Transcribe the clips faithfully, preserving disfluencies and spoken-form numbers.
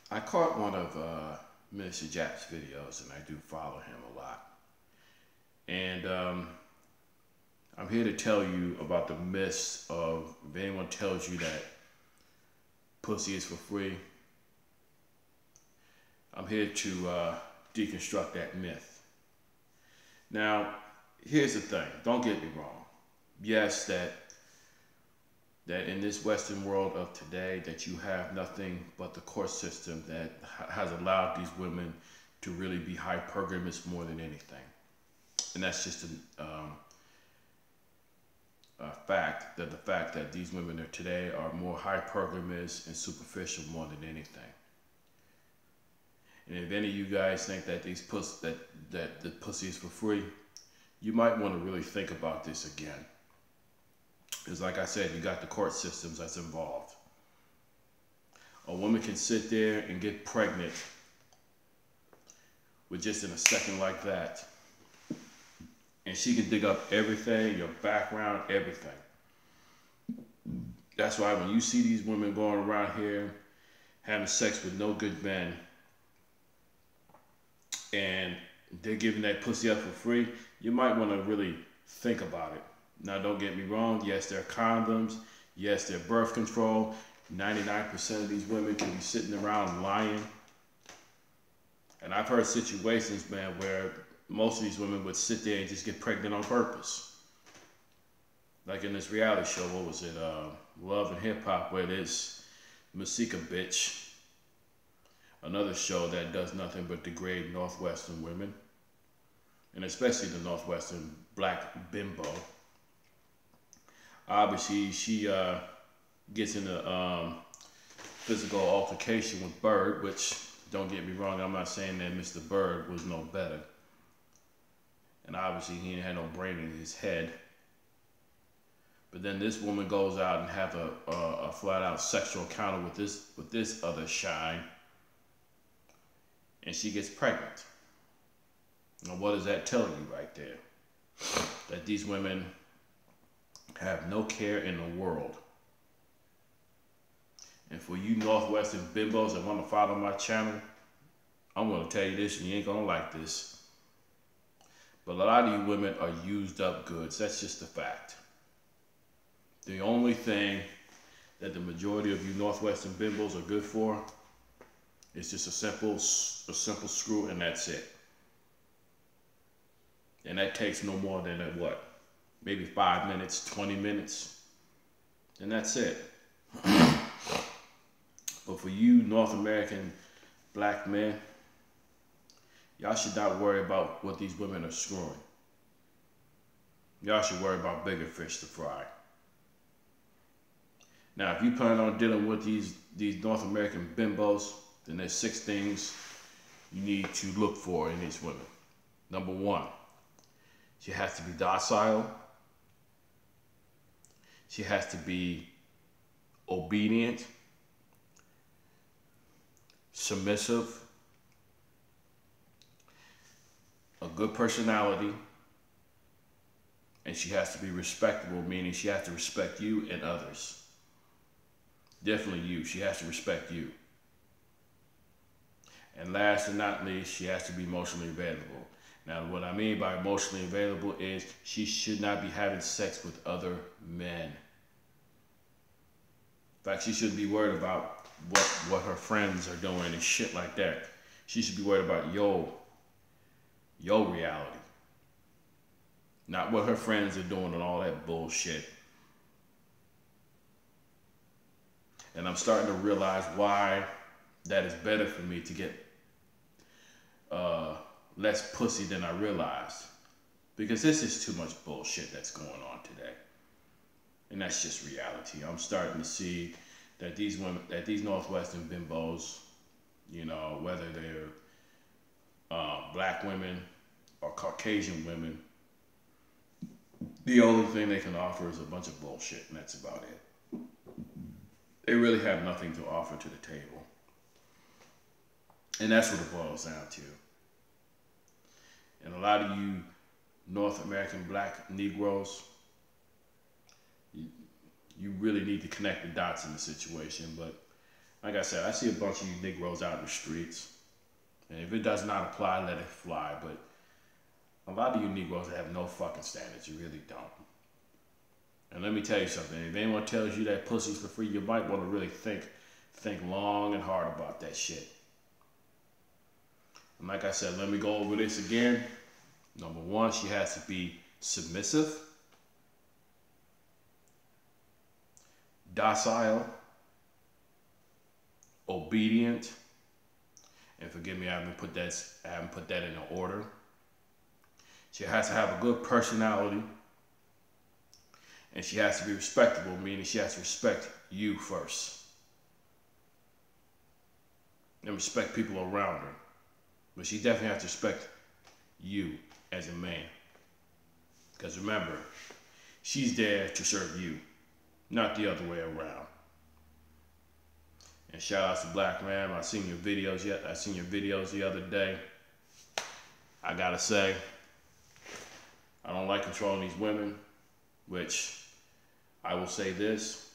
I caught one of uh, Minister Jack's videos, and I do follow him a lot. And um, I'm here to tell you about the myths of if anyone tells you that pussy is for free, I'm here to uh, deconstruct that myth. Now, here's the thing. Don't get me wrong. Yes, that that in this Western world of today, that you have nothing but the court system that has allowed these women to really be hypergamous more than anything. And that's just a, um, a fact, that the fact that these women are today are more hypergamous and superficial more than anything. And if any of you guys think that these puss that that the pussy is for free, you might want to really think about this again. Because like I said, you got the court systems that's involved. A woman can sit there and get pregnant with just in a second like that. And she can dig up everything, your background, everything. That's why when you see these women going around here having sex with no good men, and they're giving that pussy up for free, you might want to really think about it. Now, don't get me wrong. Yes, there are condoms. Yes, there are birth control. ninety-nine percent of these women can be sitting around lying. And I've heard situations, man, where most of these women would sit there and just get pregnant on purpose. Like in this reality show, what was it? Uh, Love and Hip Hop, where this Masika bitch, another show that does nothing but degrade Northwestern women, and especially the Northwestern black bimbo. Obviously, she uh, gets in a um, physical altercation with Bird, which, don't get me wrong, I'm not saying that Mister Bird was no better. And obviously, he didn't have no brain in his head. But then this woman goes out and have a, a, a flat-out sexual encounter with this with this other shine, and she gets pregnant. Now, what does that tell you right there? That these women have no care in the world. And for you Northwestern bimbos that want to follow my channel, I'm going to tell you this, and you ain't going to like this. But a lot of you women are used up goods. That's just a fact. The only thing that the majority of you Northwestern bimbos are good for is just a simple, a simple screw, and that's it. And that takes no more than a, what? Maybe five minutes, twenty minutes, and that's it. But for you North American black men, y'all should not worry about what these women are screwing. Y'all should worry about bigger fish to fry. Now, if you plan on dealing with these, these North American bimbos, then there's six things you need to look for in these women. Number one, she has to be docile. She has to be obedient, submissive, a good personality, and she has to be respectable, meaning she has to respect you and others. Definitely you. She has to respect you. And last and not least, she has to be emotionally available. Now, what I mean by emotionally available is she should not be having sex with other men. In fact, she shouldn't be worried about what, what her friends are doing and shit like that. She should be worried about yo, yo reality. Not what her friends are doing and all that bullshit. And I'm starting to realize why that is better for me to get uh, less pussy than I realized. Because this is too much bullshit that's going on today. And that's just reality. I'm starting to see that these women, that these Northwestern bimbos, you know, whether they're uh, black women or Caucasian women, the only thing they can offer is a bunch of bullshit, and that's about it. They really have nothing to offer to the table. And that's what it boils down to. And a lot of you North American black Negroes, you, you really need to connect the dots in the situation. But Like I said, I see a bunch of you Negroes out in the streets. And if it does not apply, let it fly. But a lot of you Negroes have no fucking standards. You really don't. And let me tell you something. If anyone tells you that pussy's for free, you might want to really think, think long and hard about that shit. And like I said, let me go over this again. Number one, she has to be submissive, docile, obedient, and forgive me, I haven't put that I haven't put that in order. She has to have a good personality, and she has to be respectable, meaning she has to respect you first, and respect people around her. But she definitely has to respect you as a man, because remember, she's there to serve you, not the other way around. And shout out to Black Ram. I seen your videos yet. I seen your videos the other day. I gotta say, I don't like controlling these women, which I will say this.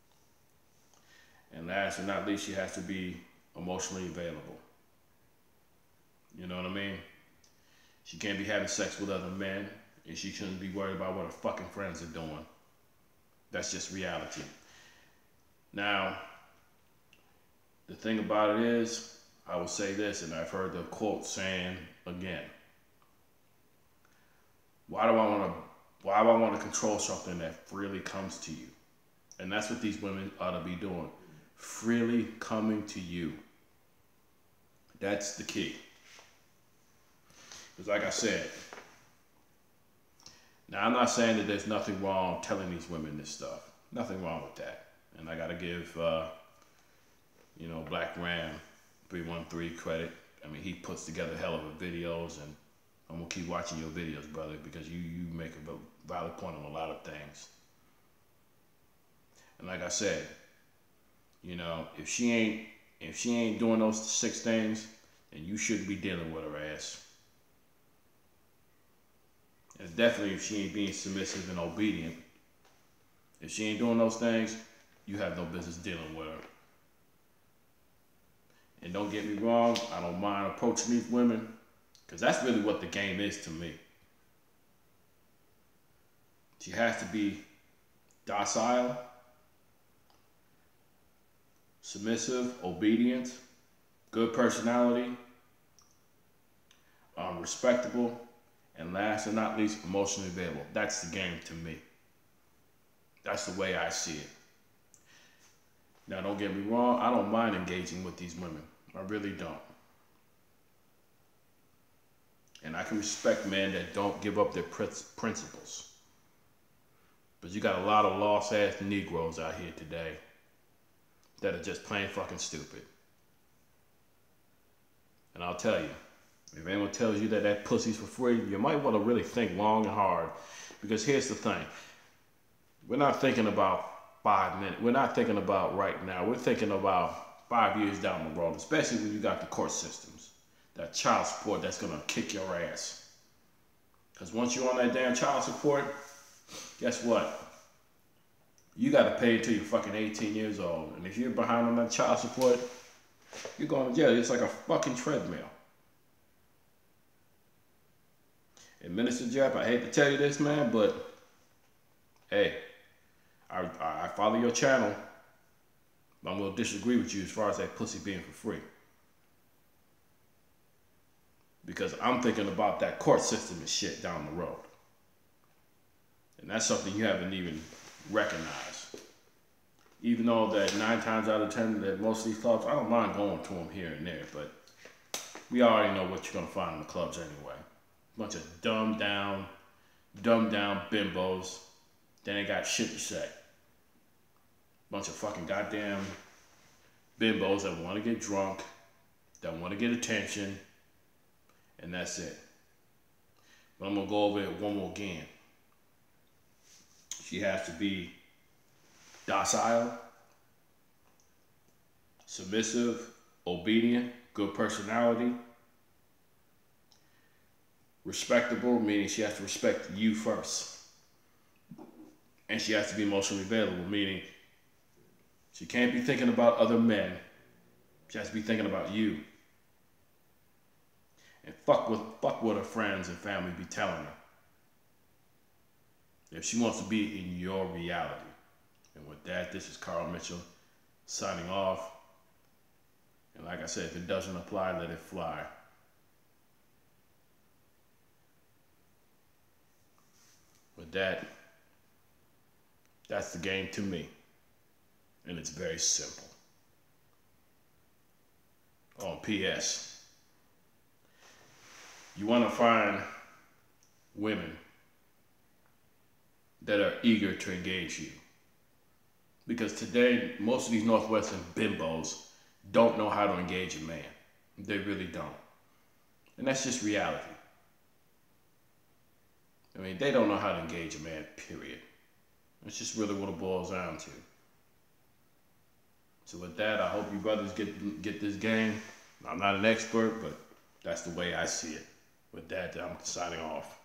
And last but not least, she has to be emotionally available. You know what I mean? She can't be having sex with other men, and she shouldn't be worried about what her fucking friends are doing. That's just reality. Now, the thing about it is, I will say this, and I've heard the quote saying again, why do I want to why do I want to control something that freely comes to you? And that's what these women ought to be doing. Freely coming to you. That's the key. Because like I said, now I'm not saying that there's nothing wrong telling these women this stuff. Nothing wrong with that. And I got to give, uh, you know, Black Ram three one three credit. I mean, he puts together hell of a videos, and I'm going to keep watching your videos, brother, because you, you make a valid point on a lot of things. And like I said, you know, if she ain't, if she ain't doing those six things, then you shouldn't be dealing with her ass. And definitely if she ain't being submissive and obedient, if she ain't doing those things, you have no business dealing with her. And don't get me wrong, I don't mind approaching these women, because that's really what the game is to me. She has to be docile, submissive, obedient, good personality, um, respectable, and last but not least, emotionally available. That's the game to me. That's the way I see it. Now, don't get me wrong, I don't mind engaging with these women. I really don't. And I can respect men that don't give up their principles. But you got a lot of lost-ass Negroes out here today that are just plain fucking stupid. And I'll tell you, if anyone tells you that that pussy's for free, you might want to really think long and hard. Because here's the thing. We're not thinking about five minutes. We're not thinking about right now. We're thinking about five years down the road, especially when you got the court systems. That child support that's going to kick your ass. Because once you're on that damn child support, guess what? You got to pay until you're fucking eighteen years old. And if you're behind on that child support, you're going to jail. It's like a fucking treadmill. And Minister Jap, I hate to tell you this, man, but hey, I, I follow your channel. I'm going to disagree with you as far as that pussy being for free. Because I'm thinking about that court system and shit down the road. And that's something you haven't even recognized. Even though that nine times out of ten that most of these clubs, I don't mind going to them here and there, but we already know what you're going to find in the clubs anyway. Bunch of dumbed down, dumbed down bimbos. They ain't got shit to say. Bunch of fucking goddamn bimbos that want to get drunk, that want to get attention, and that's it. But I'm going to go over it one more again. She has to be docile, submissive, obedient, good personality, respectable, meaning she has to respect you first. And she has to be emotionally available, meaning she can't be thinking about other men Just be thinking about you. And fuck what, fuck what her friends and family be telling her. If she wants to be in your reality. And with that, this is Carl Mitchell signing off. And like I said, if it doesn't apply, let it fly. With that, that's the game to me. And it's very simple. Oh, P S You want to find women that are eager to engage you. Because today, most of these Northwestern bimbos don't know how to engage a man. They really don't. And that's just reality. I mean, they don't know how to engage a man, period. That's just really what it boils down to. So with that, I hope you brothers get get this game. I'm not an expert, but that's the way I see it. With that, I'm signing off.